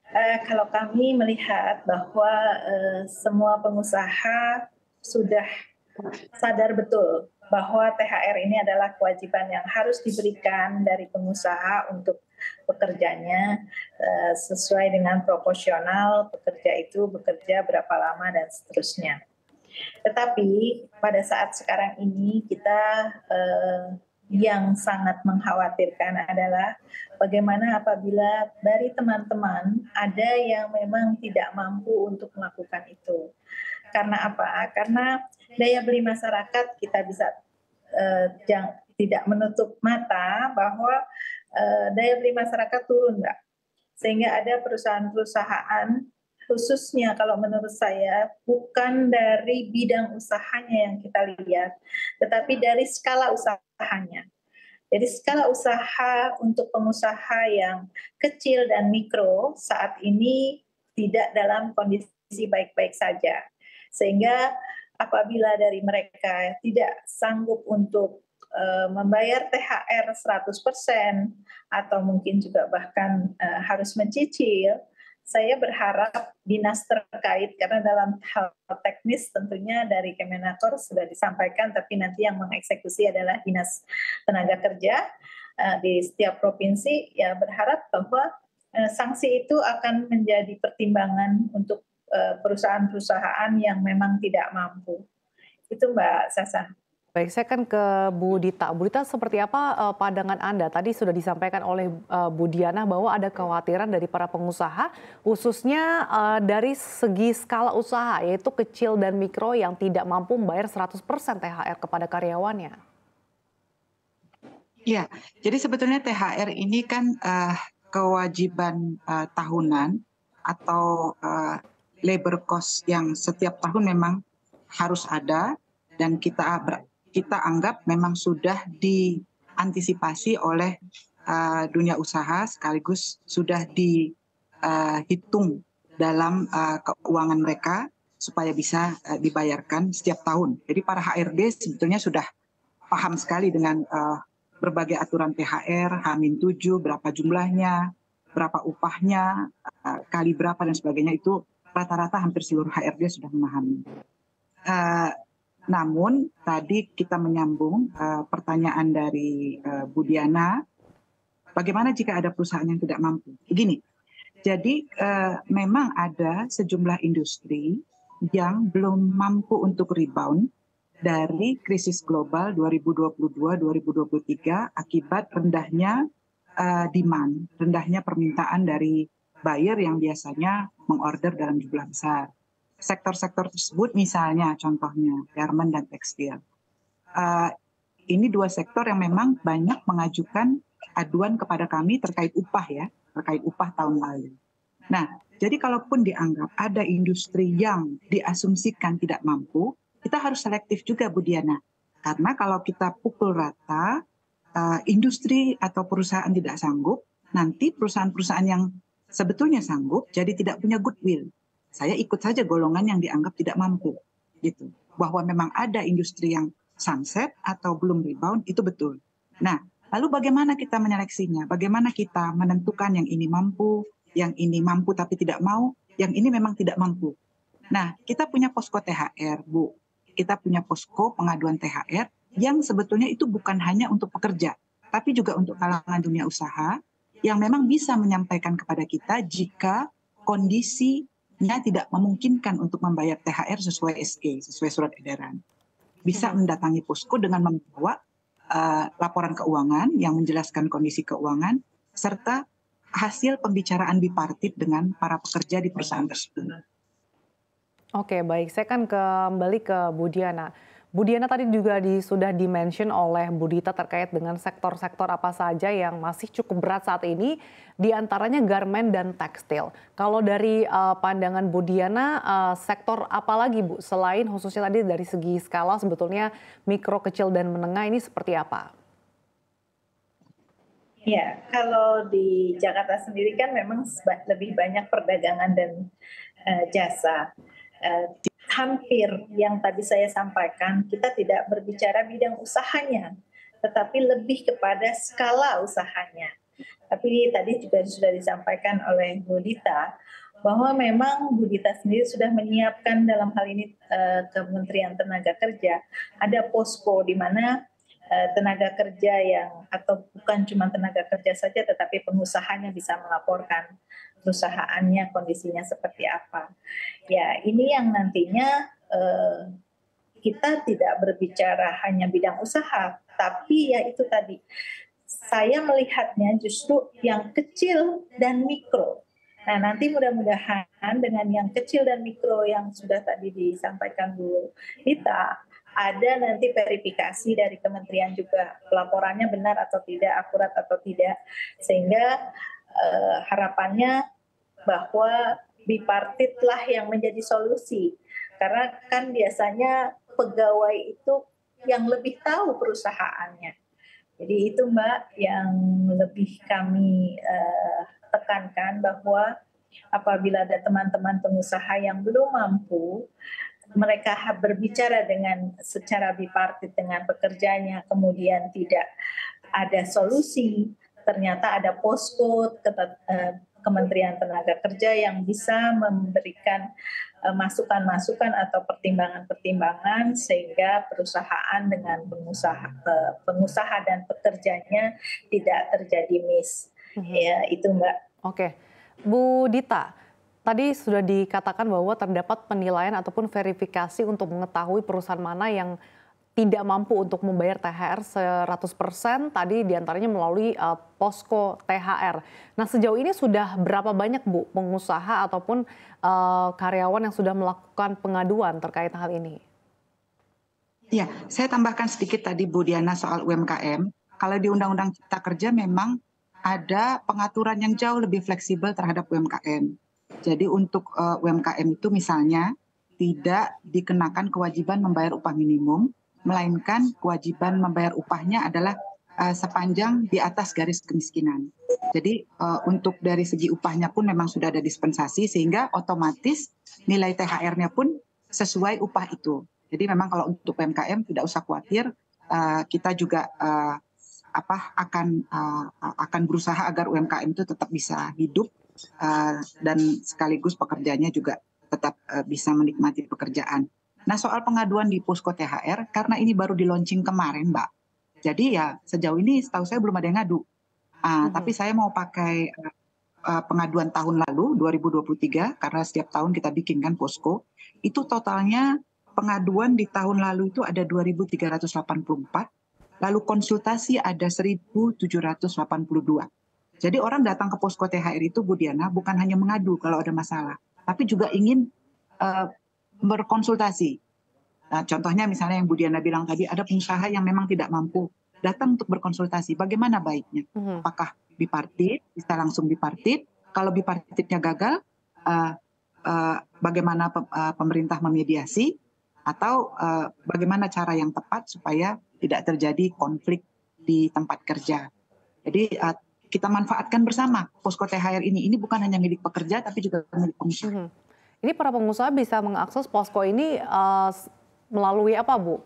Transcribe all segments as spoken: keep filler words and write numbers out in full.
Eee, kalau kami melihat bahwa, eee, semua pengusaha sudah sadar betul bahwa T H R ini adalah kewajiban yang harus diberikan dari pengusaha untuk pekerjanya, eee, sesuai dengan proporsional pekerja itu bekerja berapa lama dan seterusnya. Tetapi pada saat sekarang ini kita, eee, yang sangat mengkhawatirkan adalah bagaimana apabila dari teman-teman ada yang memang tidak mampu untuk melakukan itu. Karena apa? Karena daya beli masyarakat kita bisa, eee, jang tidak menutup mata bahwa, eee, daya beli masyarakat turun, Mbak. Sehingga ada perusahaan-perusahaan, khususnya kalau menurut saya bukan dari bidang usahanya yang kita lihat, tetapi dari skala usahanya. Jadi skala usaha untuk pengusaha yang kecil dan mikro saat ini tidak dalam kondisi baik-baik saja. Sehingga apabila dari mereka tidak sanggup untuk, eee, membayar T H R seratus persen atau mungkin juga bahkan, eee, harus mencicil, saya berharap dinas terkait karena dalam hal teknis tentunya dari Kemenaker sudah disampaikan, tapi nanti yang mengeksekusi adalah Dinas Tenaga Kerja, eee, di setiap provinsi, ya berharap bahwa, eee, sanksi itu akan menjadi pertimbangan untuk, eee, perusahaan-perusahaan yang memang tidak mampu. Itu Mbak Sasa. Baik, saya kan ke Bu Dita. Bu Dita, seperti apa uh, pandangan Anda? Tadi sudah disampaikan oleh uh, Bu Diana bahwa ada kekhawatiran dari para pengusaha, khususnya uh, dari segi skala usaha, yaitu kecil dan mikro yang tidak mampu membayar seratus persen T H R kepada karyawannya. Iya, jadi sebetulnya T H R ini kan uh, kewajiban uh, tahunan atau uh, labor cost yang setiap tahun memang harus ada dan kita ber kita anggap memang sudah diantisipasi oleh uh, dunia usaha sekaligus sudah dihitung uh, dalam uh, keuangan mereka supaya bisa uh, dibayarkan setiap tahun. Jadi para H R D sebetulnya sudah paham sekali dengan uh, berbagai aturan T H R, H minus tujuh, berapa jumlahnya, berapa upahnya, uh, kali berapa dan sebagainya, itu rata-rata hampir seluruh H R D sudah memahami. Uh, Namun tadi kita menyambung uh, pertanyaan dari uh, Bu Diana, bagaimana jika ada perusahaan yang tidak mampu? Begini, jadi uh, memang ada sejumlah industri yang belum mampu untuk rebound dari krisis global dua ribu dua puluh dua dua ribu dua puluh tiga akibat rendahnya uh, demand, rendahnya permintaan dari buyer yang biasanya mengorder dalam jumlah besar. Sektor-sektor tersebut misalnya contohnya garment dan tekstil. Uh, ini dua sektor yang memang banyak mengajukan aduan kepada kami terkait upah ya, terkait upah tahun lalu. Nah, jadi kalaupun dianggap ada industri yang diasumsikan tidak mampu, kita harus selektif juga Bu Diana. Karena kalau kita pukul rata, uh, industri atau perusahaan tidak sanggup, nanti perusahaan-perusahaan yang sebetulnya sanggup jadi tidak punya goodwill. Saya ikut saja golongan yang dianggap tidak mampu, gitu. Bahwa memang ada industri yang sunset atau belum rebound, itu betul. Nah, lalu bagaimana kita menyeleksinya? Bagaimana kita menentukan yang ini mampu, yang ini mampu tapi tidak mau, yang ini memang tidak mampu. Nah, kita punya posko T H R, Bu. Kita punya posko pengaduan T H R yang sebetulnya itu bukan hanya untuk pekerja, tapi juga untuk kalangan dunia usaha yang memang bisa menyampaikan kepada kita jika kondisinya tidak memungkinkan untuk membayar T H R sesuai S E, sesuai surat edaran. Bisa mendatangi posko dengan membawa uh, laporan keuangan yang menjelaskan kondisi keuangan serta hasil pembicaraan bipartit dengan para pekerja di perusahaan tersebut. Oke, baik. Saya kan kembali ke Bu Diana. Bu Diana tadi juga di, sudah di-mention oleh Bu Dita terkait dengan sektor-sektor apa saja yang masih cukup berat saat ini, diantaranya garmen dan tekstil. Kalau dari uh, pandangan Bu Diana, uh, sektor apa lagi Bu, selain khususnya tadi dari segi skala sebetulnya mikro, kecil, dan menengah ini seperti apa? Ya, kalau di Jakarta sendiri kan memang lebih banyak perdagangan dan uh, jasa. Uh, hampir yang tadi saya sampaikan, kita tidak berbicara bidang usahanya, tetapi lebih kepada skala usahanya. Tapi tadi juga sudah disampaikan oleh Bu Dita, bahwa memang Bu Dita sendiri sudah menyiapkan dalam hal ini uh, Kementerian Tenaga Kerja, ada posko di mana uh, tenaga kerja yang, atau bukan cuma tenaga kerja saja, tetapi pengusahanya bisa melaporkan perusahaannya kondisinya seperti apa. Ya, ini yang nantinya uh, kita tidak berbicara hanya bidang usaha, tapi ya itu tadi, saya melihatnya justru yang kecil dan mikro. Nah, nanti mudah-mudahan dengan yang kecil dan mikro yang sudah tadi disampaikan Bu Dita, ada nanti verifikasi dari kementerian juga, pelaporannya benar atau tidak, akurat atau tidak, sehingga eh, harapannya bahwa bipartitlah yang menjadi solusi. Karena kan biasanya pegawai itu yang lebih tahu perusahaannya. Jadi itu Mbak yang lebih kami eh, tekankan, bahwa apabila ada teman-teman pengusaha yang belum mampu, mereka berbicara dengan secara bipartit dengan pekerjanya, kemudian tidak ada solusi, ternyata ada posko Kementerian Tenaga Kerja yang bisa memberikan masukan-masukan atau pertimbangan-pertimbangan sehingga perusahaan dengan pengusaha pengusaha dan pekerjanya tidak terjadi miss. Mm-hmm. Ya, itu Mbak. Oke. Bu Dita, tadi sudah dikatakan bahwa terdapat penilaian ataupun verifikasi untuk mengetahui perusahaan mana yang tidak mampu untuk membayar T H R seratus persen, tadi diantaranya melalui uh, posko T H R. Nah, sejauh ini sudah berapa banyak Bu pengusaha ataupun uh, karyawan yang sudah melakukan pengaduan terkait hal ini? Ya, saya tambahkan sedikit tadi Bu Diana soal U M K M. Kalau di Undang-Undang Cipta Kerja memang ada pengaturan yang jauh lebih fleksibel terhadap U M K M. Jadi untuk uh, U M K M itu misalnya tidak dikenakan kewajiban membayar upah minimum, melainkan kewajiban membayar upahnya adalah uh, sepanjang di atas garis kemiskinan. Jadi uh, untuk dari segi upahnya pun memang sudah ada dispensasi, sehingga otomatis nilai T H R-nya pun sesuai upah itu. Jadi memang kalau untuk U M K M tidak usah khawatir, uh, kita juga uh, apa akan uh, akan berusaha agar U M K M itu tetap bisa hidup uh, dan sekaligus pekerjanya juga tetap uh, bisa menikmati pekerjaan. Nah, soal pengaduan di posko T H R, karena ini baru di launching kemarin, Mbak. Jadi ya sejauh ini setahu saya belum ada yang ngadu. Uh, mm-hmm. Tapi saya mau pakai uh, pengaduan tahun lalu, dua ribu dua puluh tiga, karena setiap tahun kita bikin kan posko. Itu totalnya pengaduan di tahun lalu itu ada dua ribu tiga ratus delapan puluh empat, lalu konsultasi ada seribu tujuh ratus delapan puluh dua. Jadi orang datang ke posko T H R itu, Bu Diana, bukan hanya mengadu kalau ada masalah, tapi juga ingin uh, berkonsultasi. Nah, contohnya misalnya yang Bu Diana bilang tadi, ada pengusaha yang memang tidak mampu, datang untuk berkonsultasi. Bagaimana baiknya? Mm-hmm. Apakah bipartit, bisa langsung bipartit? Kalau bipartitnya gagal, uh, uh, bagaimana pe- uh, pemerintah memediasi? Atau uh, bagaimana cara yang tepat supaya tidak terjadi konflik di tempat kerja? Jadi uh, kita manfaatkan bersama posko T H R ini. Ini bukan hanya milik pekerja, tapi juga milik pengusaha. Mm-hmm. Ini para pengusaha bisa mengakses posko ini uh, melalui apa, Bu?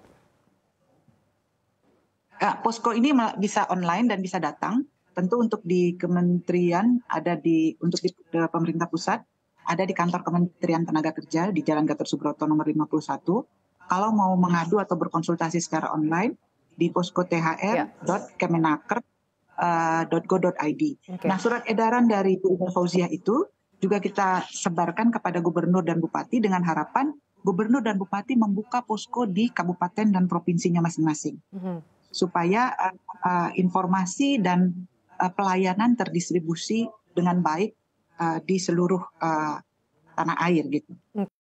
Ya, posko ini bisa online dan bisa datang. Tentu untuk di kementerian ada di untuk di, di pemerintah pusat ada di kantor Kementerian Tenaga Kerja di Jalan Gatot Subroto nomor lima puluh satu. Kalau mau mengadu atau berkonsultasi secara online di posko t h r dot kemenaker dot go dot i d. Okay. Nah, surat edaran dari Bu Fauziah itu juga kita sebarkan kepada gubernur dan bupati dengan harapan gubernur dan bupati membuka posko di kabupaten dan provinsinya masing-masing. Mm-hmm. Supaya uh, uh, informasi dan uh, pelayanan terdistribusi dengan baik uh, di seluruh uh, tanah air gitu.